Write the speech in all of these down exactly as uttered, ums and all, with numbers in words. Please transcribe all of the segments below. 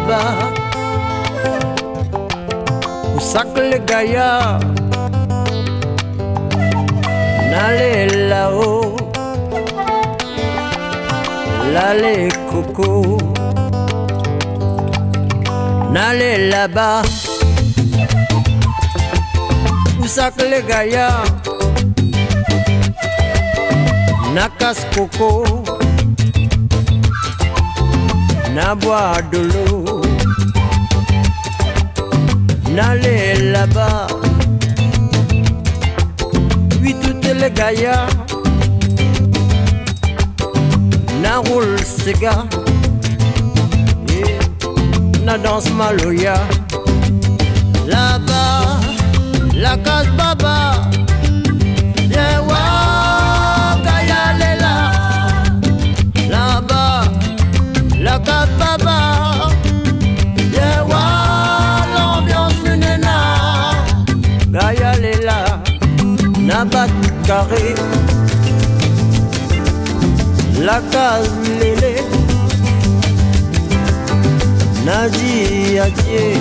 là-bas, au sac le gaillard, n'allez là-haut, là les cocos, n'allez là-bas, au sac le gaillard, na casse coco, na boire de l'eau, n'allez là-bas, oui toutes les gaillards, na roule cigare, et na danse maloya, là-bas, la casse baba, yeah, wow, gaillale là, là-bas, la casse baba, yeah, wow, l'ambiance nena, gaillale là, na bat carré, la case lélé, Nadi Adié,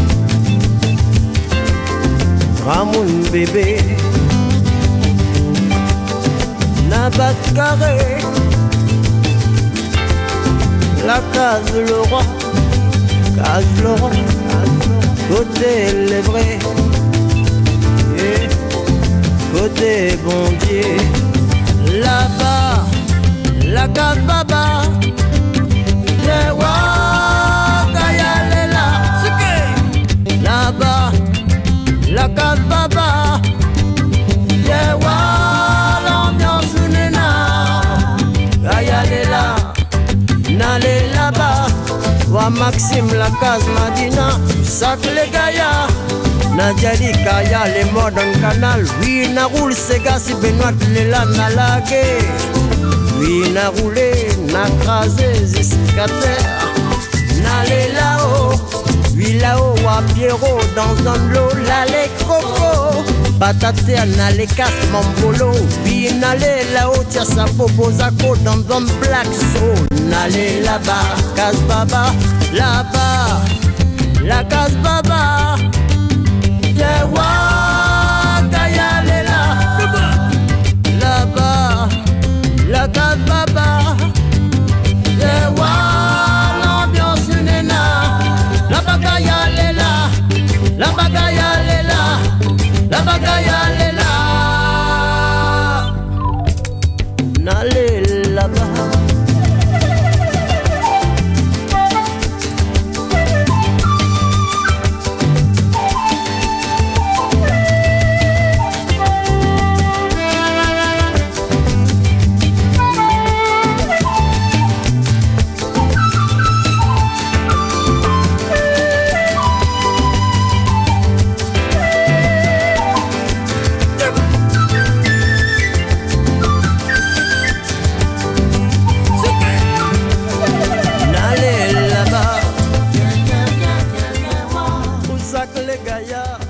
Ramoun bébé, Nabat carré, la case le roi, case le roi, côté les vrais, et côté bon Dieu, là-bas, la case baba, yeah, wa, gaillale là, là-bas, la case baba, yeah, wa, l'ambiance nena, gaillale là, n'allez là-bas, wa Maxime la case Madina, sac les gaillards, Nadjali Kaya les modern canal, oui, na roule Sega si Benoît les là, na lagué. Oui, n'a roulé, n'a crasé jusqu'à terre, n'allez là-haut, oui là-haut à Pierrot, dans un lot, là les cocos, bataté, n'allez casse mon bolo, oui, n'allez là-haut, tiens sa popo zako, dans un black soul, n'allez là-bas, casse baba, là-bas, la casse baba, yeah, wa, gaillale là, là-bas, la case baba, yeah, wa, l'ambiance nena, la bagaille elle est là, la bagaille elle est là, la bagaille elle est là, n'allez là-bas. Les Gaillards.